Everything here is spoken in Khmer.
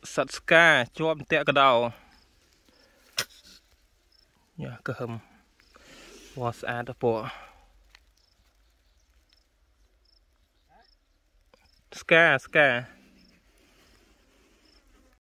sắt ska cho tẹt cái đầu nhà cơ hầm was at the po ska